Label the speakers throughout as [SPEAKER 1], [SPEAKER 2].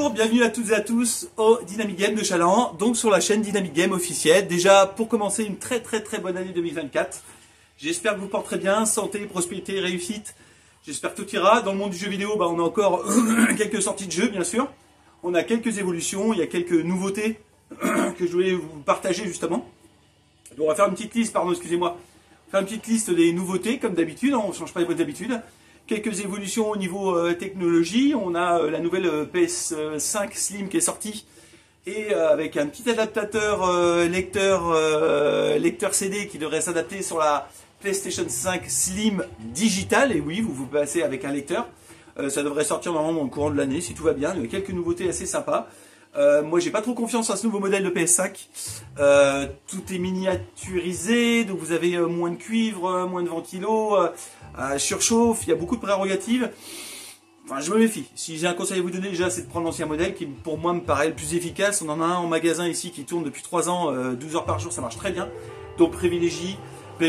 [SPEAKER 1] Bonjour, bienvenue à toutes et à tous au Dynamic Game de Chaland, donc sur la chaîne Dynamic Game officielle. Déjà, pour commencer, une très bonne année 2024. J'espère que vous porterez bien, santé, prospérité, réussite. J'espère que tout ira. Dans le monde du jeu vidéo, on a encore quelques sorties de jeux, bien sûr. On a quelques évolutions, il y a quelques nouveautés que je voulais vous partager justement. Donc, on va faire une petite liste, pardon, excusez-moi. Faire une petite liste des nouveautés, comme d'habitude, on ne change pas les bonnes habitudes. Quelques évolutions au niveau technologie. On a la nouvelle PS5 Slim qui est sortie. Et avec un petit adaptateur lecteur CD qui devrait s'adapter sur la PlayStation 5 Slim Digital. Et oui, vous passez avec un lecteur. Ça devrait sortir normalement dans le courant de l'année si tout va bien. Il y a quelques nouveautés assez sympas. Moi, j'ai pas trop confiance à ce nouveau modèle de PS5. Tout est miniaturisé, donc vous avez moins de cuivre, moins de ventilo, surchauffe, il y a beaucoup de prérogatives. Enfin, je me méfie. Si j'ai un conseil à vous donner, déjà, c'est de prendre l'ancien modèle qui, pour moi, me paraît le plus efficace. On en a un en magasin ici qui tourne depuis 3 ans, 12 heures par jour, ça marche très bien. Donc, privilégiez,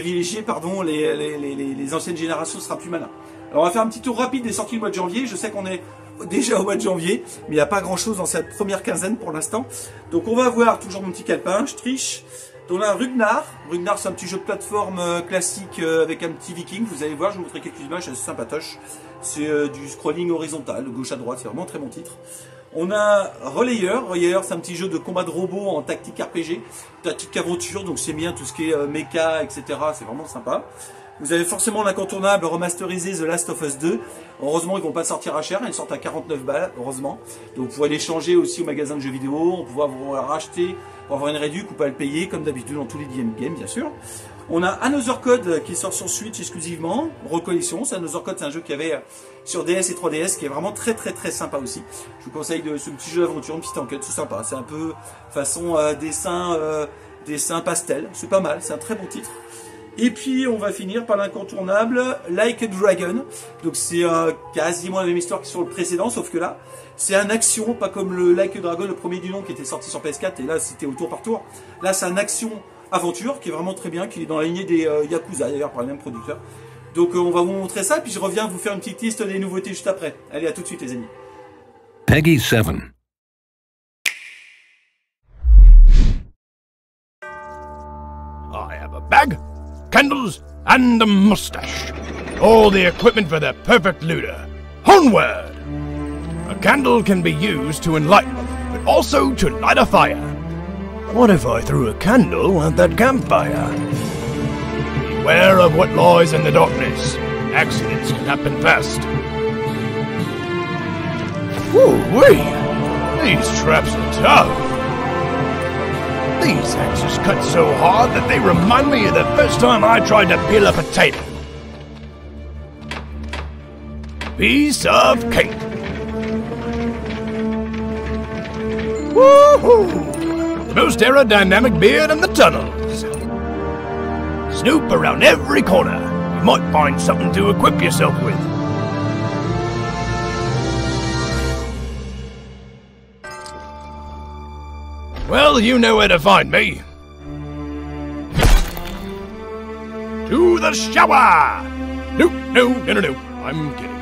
[SPEAKER 1] les anciennes générations, ce sera plus malin. Alors, on va faire un petit tour rapide des sorties du mois de janvier. Je sais qu'on est déjà au mois de janvier, mais il n'y a pas grand chose dans cette première quinzaine pour l'instant. Donc on va voir toujours mon petit calepin, je triche. Donc là, Rugnar. Rugnar, c'est un petit jeu de plateforme classique avec un petit viking. Vous allez voir, je vous montrerai quelques images, c'est assez sympatoche. C'est du scrolling horizontal, de gauche à droite, c'est vraiment un très bon titre. On a Relayer. Relayer, c'est un petit jeu de combat de robots en tactique RPG, tactique aventure, donc c'est bien tout ce qui est mecha, etc. C'est vraiment sympa. Vous avez forcément l'incontournable remasterisé The Last of Us 2. Heureusement, ils vont pas sortir à cher. Ils sortent à 49 balles, heureusement. Donc, vous pourrez les changer aussi au magasin de jeux vidéo. On pourra vous racheter pour avoir une réduction ou pas le payer, comme d'habitude dans tous les Dynamic Games, bien sûr. On a Another Code qui sort sur Switch exclusivement. Recollection. Another Code, c'est un jeu qu'il y avait sur DS et 3DS qui est vraiment très sympa aussi. Je vous conseille ce petit jeu d'aventure, une petite enquête, c'est sympa. C'est un peu façon dessin pastel. C'est pas mal, c'est un très bon titre. Et puis on va finir par l'incontournable Like a Dragon. Donc c'est quasiment la même histoire que sur le précédent, sauf que là c'est un action, pas comme le Like a Dragon, le premier du nom qui était sorti sur PS4 et là c'était au tour par tour. Là c'est un action aventure qui est vraiment très bien, qui est dans la lignée des Yakuza d'ailleurs par le même producteur. Donc on va vous montrer ça, puis je reviens vous faire une petite liste des nouveautés juste après. Allez, à tout de suite les amis.
[SPEAKER 2] Peggy 7.
[SPEAKER 3] I have a bag, candles, and a mustache. All the equipment for the perfect looter. Onward! A candle can be used to enlighten, but also to light a fire. What if I threw a candle at that campfire? Beware of what lies in the darkness. Accidents can happen fast. Woo-wee! These traps are tough. These axes cut so hard that they remind me of the first time I tried to peel a potato. Piece of cake. Woohoo! The most aerodynamic beard in the tunnels. Snoop around every corner. You might find something to equip yourself with. Well, you know where to find me. To the shower! No, I'm kidding.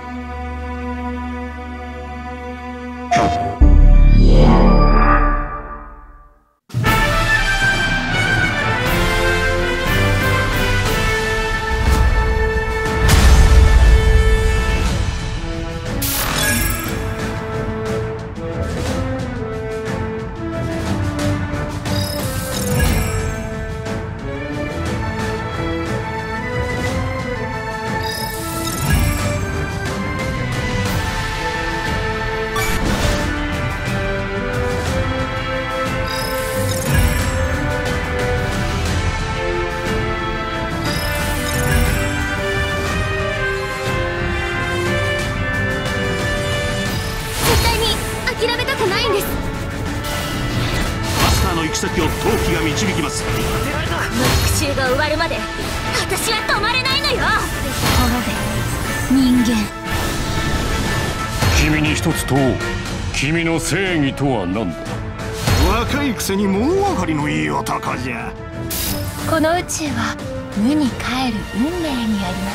[SPEAKER 4] 君の正義とは何だ。
[SPEAKER 5] 若いくせにもう分かりのいい男じゃ。
[SPEAKER 6] この宇宙は無に帰る運命にあります。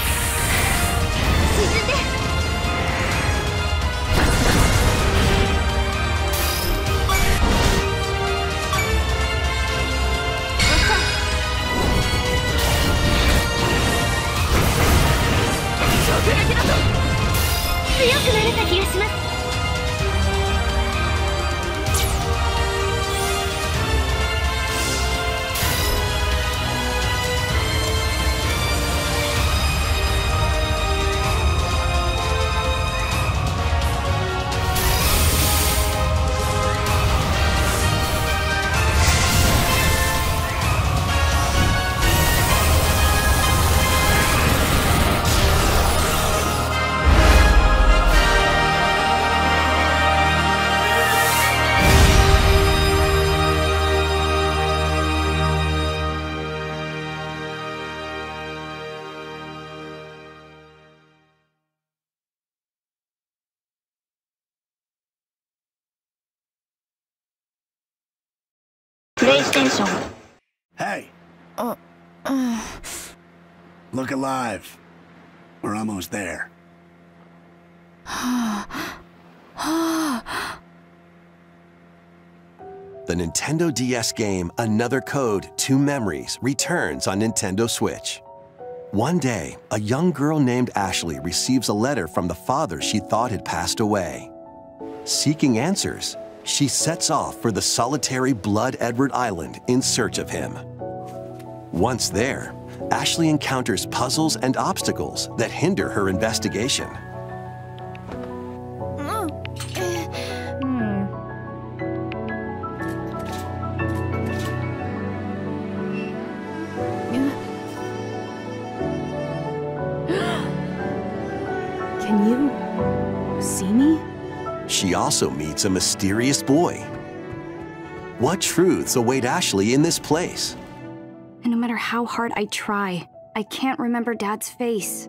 [SPEAKER 6] 沈んで。 PlayStation.
[SPEAKER 7] Hey! Look alive. We're almost there.
[SPEAKER 8] The Nintendo DS game Another Code, Two Memories returns on Nintendo Switch. One day, a young girl named Ashley receives a letter from the father she thought had passed away. Seeking answers, she sets off for the solitary Blood Edward Island in search of him. Once there, Ashley encounters puzzles and obstacles that hinder her investigation.
[SPEAKER 9] Can you see me?
[SPEAKER 8] She also meets a mysterious boy. What truths await Ashley in this place?
[SPEAKER 9] And no matter how hard I try, I can't remember Dad's face.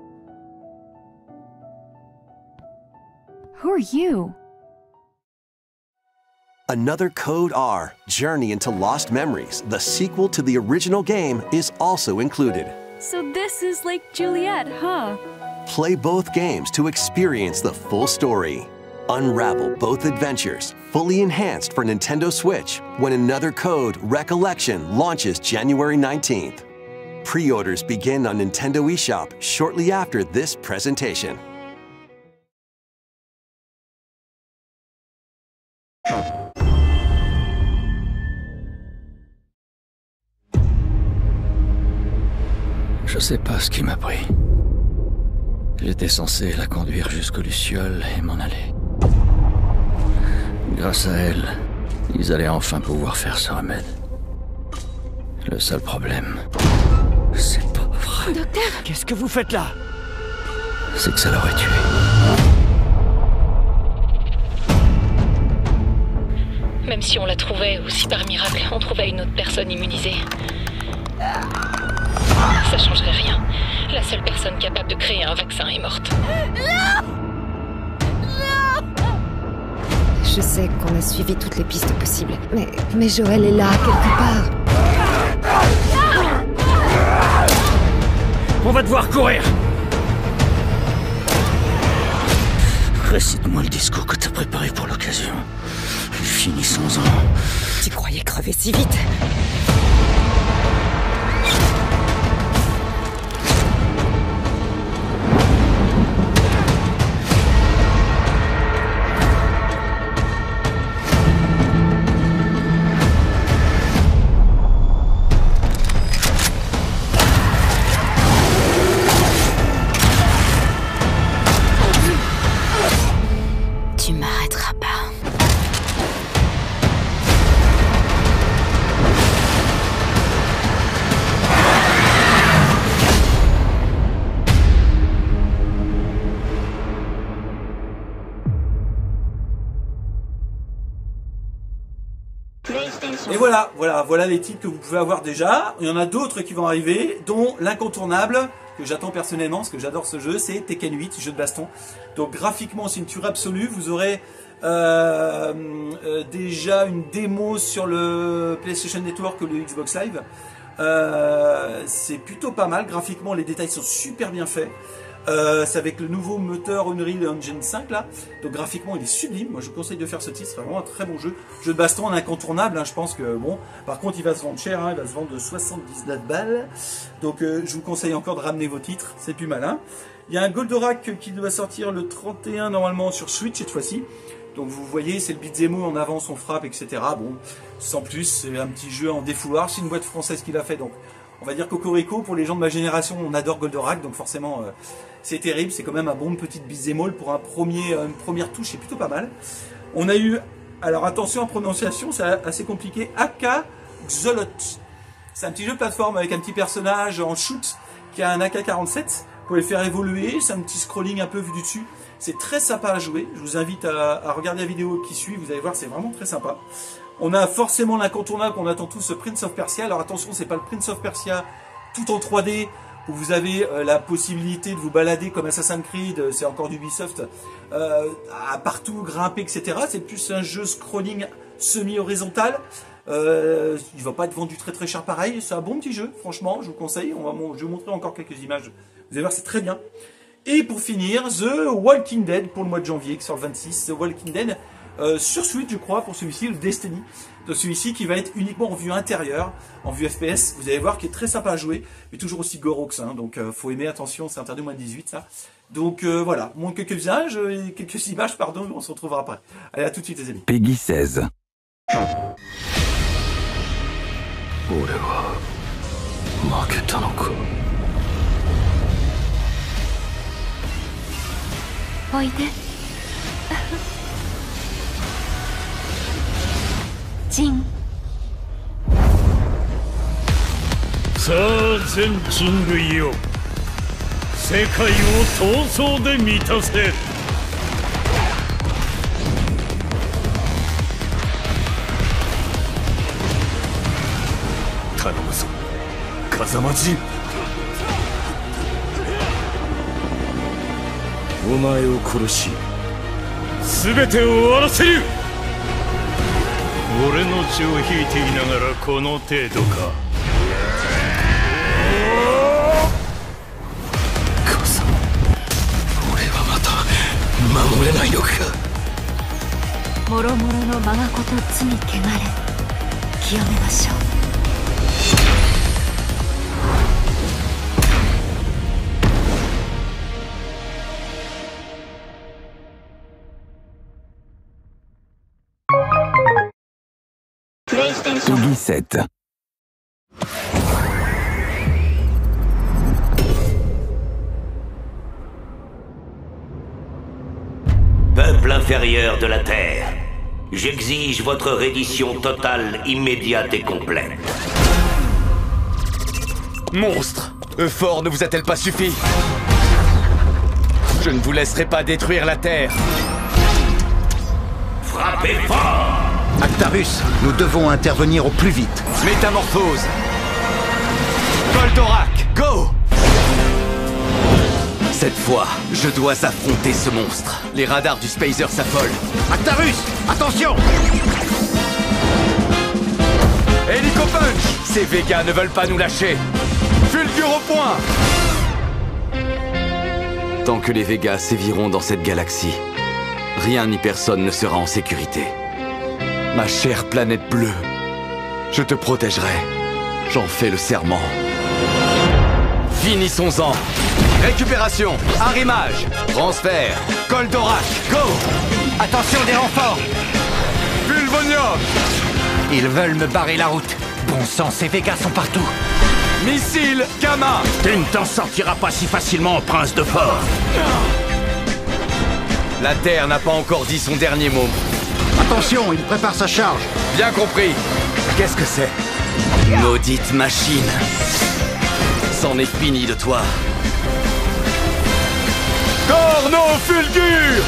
[SPEAKER 9] Who are you?
[SPEAKER 8] Another Code R, Journey into Lost Memories, the sequel to the original game, is also included.
[SPEAKER 9] So this is like Juliet, huh?
[SPEAKER 8] Play both games to experience the full story. Unravel both adventures, fully enhanced for Nintendo Switch, when Another Code Recollection launches January 19th. Pre-orders begin on Nintendo eShop shortly after this presentation.
[SPEAKER 10] Je sais pas ce qui m'a pris. J'étais censé la conduire jusqu'aux Lucioles et m'en aller. Grâce à elle, ils allaient enfin pouvoir faire ce remède. Le seul problème, c'est pas vrai.
[SPEAKER 9] Docteur!
[SPEAKER 11] Qu'est-ce que vous faites là?
[SPEAKER 10] C'est que ça l'aurait tué.
[SPEAKER 12] Même si on la trouvait, ou si par miracle, on trouvait une autre personne immunisée, ça changerait rien. La seule personne capable de créer un vaccin est morte.
[SPEAKER 9] Non!
[SPEAKER 13] Je sais qu'on a suivi toutes les pistes possibles, mais Joël est là, quelque part.
[SPEAKER 11] On va devoir courir!
[SPEAKER 10] Récite-moi le discours que t'as préparé pour l'occasion. Finissons-en.
[SPEAKER 13] Tu croyais crever si vite?
[SPEAKER 9] Tu m'arrêteras pas.
[SPEAKER 1] Et voilà les titres que vous pouvez avoir déjà. Il y en a d'autres qui vont arriver, dont l'incontournable, que j'attends personnellement, parce que j'adore ce jeu, c'est Tekken 8, jeu de baston. Donc graphiquement, c'est une tuerie absolue. Vous aurez déjà une démo sur le PlayStation Network ou le Xbox Live. C'est plutôt pas mal. Graphiquement, les détails sont super bien faits. C'est avec le nouveau moteur Unreal Engine 5 là, donc graphiquement il est sublime. Moi je vous conseille de faire ce titre, c'est vraiment un très bon jeu. Jeu de baston, un incontournable, hein, je pense que bon. Par contre il va se vendre cher, hein, il va se vendre de 79 balles. Donc je vous conseille encore de ramener vos titres, c'est plus malin. Il y a un Goldorak qui doit sortir le 31 normalement sur Switch cette fois-ci. Donc vous voyez, c'est le beat'em all, on avance, on frappe, etc. Bon, sans plus, c'est un petit jeu en défouloir. C'est une boîte française qui l'a fait, donc on va dire Cocorico. Pour les gens de ma génération, on adore Goldorak, donc forcément c'est terrible. C'est quand même un bon petit beat'em all pour une première touche, c'est plutôt pas mal. On a eu, alors attention en prononciation, c'est assez compliqué, AK Xolot. C'est un petit jeu de plateforme avec un petit personnage en shoot qui a un AK-47. Vous pouvez le faire évoluer, c'est un petit scrolling un peu vu du dessus. C'est très sympa à jouer, je vous invite à regarder la vidéo qui suit, vous allez voir, c'est vraiment très sympa. On a forcément l'incontournable qu'on attend tous, ce Prince of Persia. Alors attention, c'est pas le Prince of Persia tout en 3D, où vous avez la possibilité de vous balader comme Assassin's Creed, c'est encore d'Ubisoft, à partout, grimper, etc. C'est plus un jeu scrolling semi-horizontal. Il va pas être vendu très très cher pareil. C'est un bon petit jeu, franchement, je vous conseille. Je vais vous montrer encore quelques images. Vous allez voir, c'est très bien. Et pour finir, The Walking Dead pour le mois de janvier, qui sort le 26. The Walking Dead sur Switch, je crois, pour celui-ci, le Destiny. Donc celui-ci qui va être uniquement en vue intérieure, en vue FPS. Vous allez voir qu'il est très sympa à jouer, mais toujours aussi gorox. Hein, donc faut aimer, attention, c'est interdit moins de 18 ça. Donc voilà, moins quelques visages, quelques images, pardon, on se retrouvera après. Allez, à tout de suite les amis.
[SPEAKER 2] Peggy 16.
[SPEAKER 6] Jin.
[SPEAKER 4] さあ全人類よ、世界を闘争で満たせ。頼むぞ風間仁。お前を殺し全てを終わらせる。俺の血を引いていながらこの程度か。風間、俺はまた守れないのか。
[SPEAKER 6] もろもろの我がこと罪汚れ清めましょう。
[SPEAKER 2] Peggy 7.
[SPEAKER 14] Peuple inférieur de la Terre, j'exige votre reddition totale, immédiate et complète.
[SPEAKER 15] Monstre! Euphor ne vous a-t-elle pas suffi? Je ne vous laisserai pas détruire la Terre.
[SPEAKER 14] Frappez fort!
[SPEAKER 16] Actarus, nous devons intervenir au plus vite.
[SPEAKER 15] Métamorphose! Goldorak, go! Cette fois, je dois affronter ce monstre. Les radars du Spacer s'affolent.
[SPEAKER 16] Actarus, attention!
[SPEAKER 15] Hélico Punch! Ces Végas ne veulent pas nous lâcher. Fulgure au point! Tant que les Végas séviront dans cette galaxie, rien ni personne ne sera en sécurité. Ma chère planète bleue, je te protégerai. J'en fais le serment. Finissons-en. Récupération, arrimage, transfert, Goldorak, go!
[SPEAKER 16] Attention des renforts!
[SPEAKER 15] Pulvonium!
[SPEAKER 16] Ils veulent me barrer la route. Bon sang, ces Végas sont partout.
[SPEAKER 15] Missile, Gamma!
[SPEAKER 16] Tu ne t'en sortiras pas si facilement, prince de Fort.
[SPEAKER 15] La Terre n'a pas encore dit son dernier mot.
[SPEAKER 16] Attention, il prépare sa charge.
[SPEAKER 15] Bien compris. Qu'est-ce que c'est? Maudite machine. C'en est fini de toi. Corno fulgure!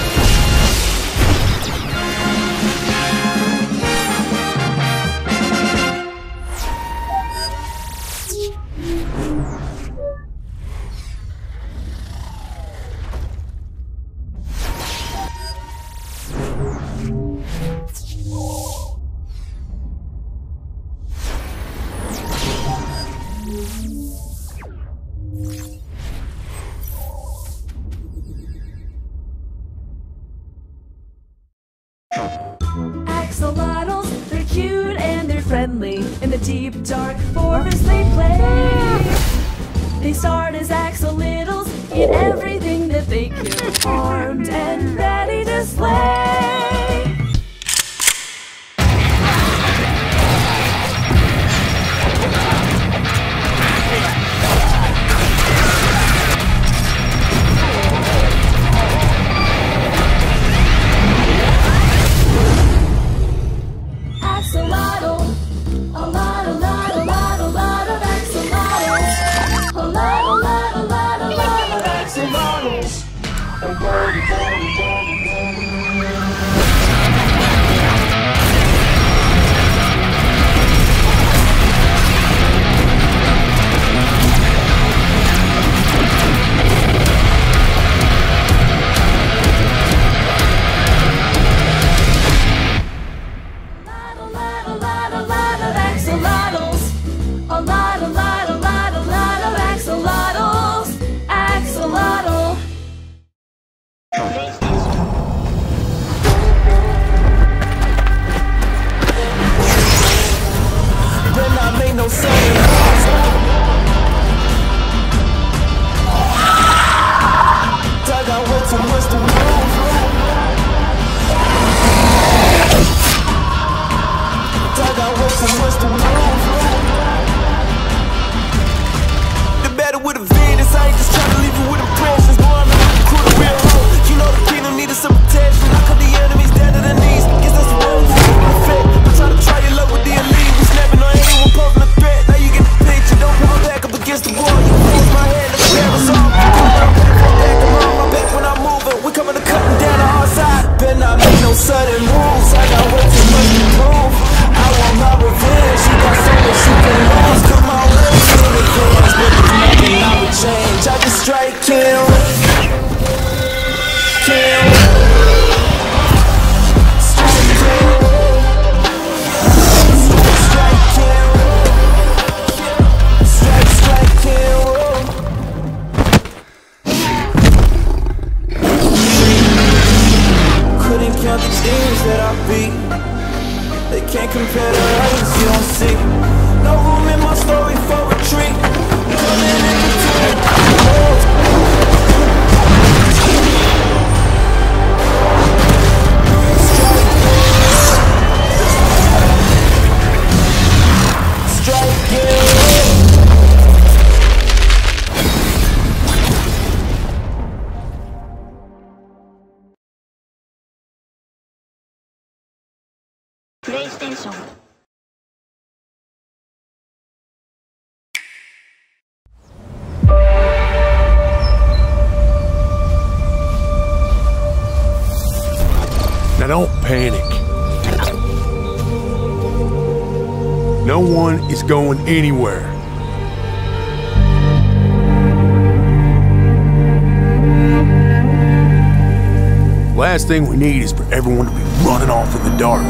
[SPEAKER 17] Axolotls, they're cute and they're friendly. In the deep, dark forest they play. They start as axolotls, eat everything that they kill, armed and ready to slay. Axolotl, a lot of axolotls. A lot of axolotls.
[SPEAKER 18] too much to move. The battle with a Venus, I ain't just tryna leave you with impressions. Boy, I'm in the crew, the real hoe. You know the kingdom needed some protection. I cut the enemies down to the knees. Guess that's the role for the effect. I try to try your luck with the elite. We snapping on anyone posing a threat. Now you get the picture. Don't put my back up against the wall. You force my hand to prepare us all. Back around my back when I'm moving. We coming to cutting down the hard side. Better not make no sudden moves. I got way too much to prove. I want my revenge. She got so much she can lose. Come on, let's do the dance. But there's nothing I would change. I just straight kill. Kill. Straight kill. Straight kill. Straight kill. Couldn't count the teams that I beat. They can't compare the heights you don't see. No room in my story for retreat. Coming in between. Strike kill.
[SPEAKER 6] PlayStation.
[SPEAKER 3] Now don't panic. No one is going anywhere. Last thing we need is for everyone to be running off in the dark.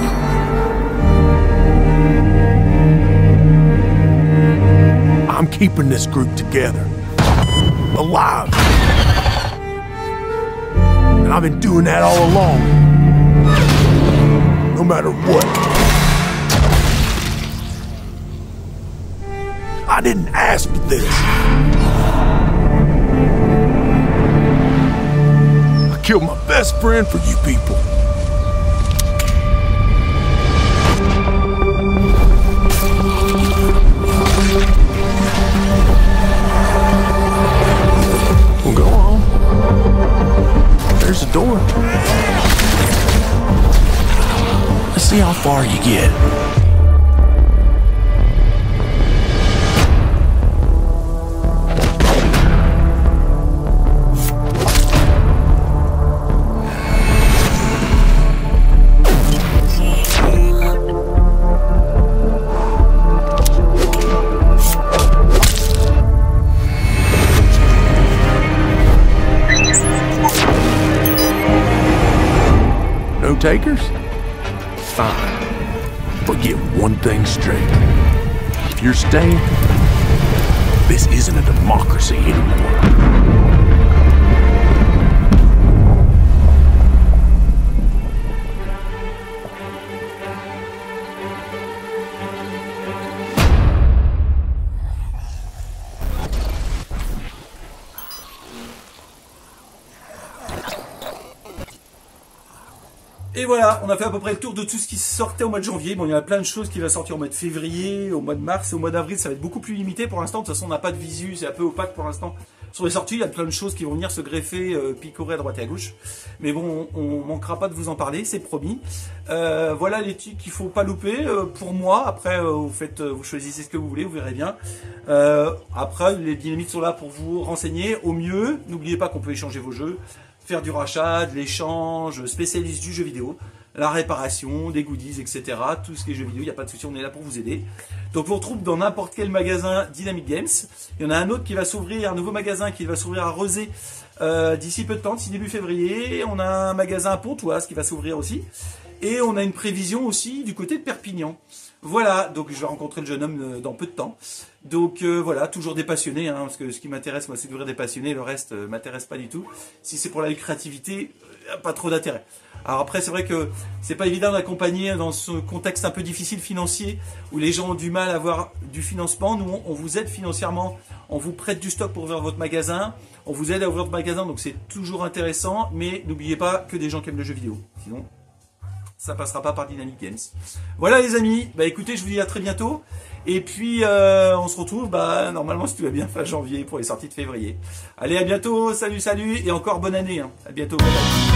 [SPEAKER 3] I'm keeping this group together, alive. And I've been doing that all along, no matter what. I didn't ask for this. I killed my best friend for you people. Well, go on. There's the door. Let's see how far you get. Takers? Fine. But get one thing straight. If you're staying, this isn't a democracy anymore.
[SPEAKER 1] Et voilà, on a fait à peu près le tour de tout ce qui sortait au mois de janvier. Bon, il y a plein de choses qui vont sortir au mois de février, au mois de mars et au mois d'avril. Ça va être beaucoup plus limité pour l'instant. De toute façon, on n'a pas de visu, c'est un peu opaque pour l'instant. Sur les sorties, il y a plein de choses qui vont venir se greffer, picorer à droite et à gauche. Mais bon, on manquera pas de vous en parler, c'est promis. Voilà les titres qu'il faut pas louper pour moi. Après, vous choisissez ce que vous voulez, vous verrez bien. Après, les dynamites sont là pour vous renseigner au mieux. N'oubliez pas qu'on peut échanger vos jeux. Faire du rachat, de l'échange, spécialiste du jeu vidéo, la réparation, des goodies, etc. Tout ce qui est jeux vidéo, il n'y a pas de souci, on est là pour vous aider. Donc on retrouve dans n'importe quel magasin Dynamic Games. Il y en a un autre qui va s'ouvrir, un nouveau magasin qui va s'ouvrir à Rezé d'ici peu de temps, d'ici début février. On a un magasin à Pontoise qui va s'ouvrir aussi. Et on a une prévision aussi du côté de Perpignan. Voilà, donc je vais rencontrer le jeune homme dans peu de temps. Donc voilà, toujours des passionnés, hein, parce que ce qui m'intéresse, moi, c'est d'ouvrir des passionnés, le reste m'intéresse pas du tout. Si c'est pour la lucrativité, pas trop d'intérêt. Alors après, c'est vrai que c'est pas évident d'accompagner dans ce contexte un peu difficile financier, où les gens ont du mal à avoir du financement. Nous, on vous aide financièrement, on vous prête du stock pour ouvrir votre magasin, on vous aide à ouvrir votre magasin, donc c'est toujours intéressant, mais n'oubliez pas que des gens qui aiment le jeu vidéo. Sinon, ça passera pas par Dynamic Games. Voilà les amis, bah écoutez, je vous dis à très bientôt. Et puis on se retrouve normalement si tout va bien fin janvier pour les sorties de février. Allez, à bientôt, salut, et encore bonne année, hein. À bientôt. Bye bye.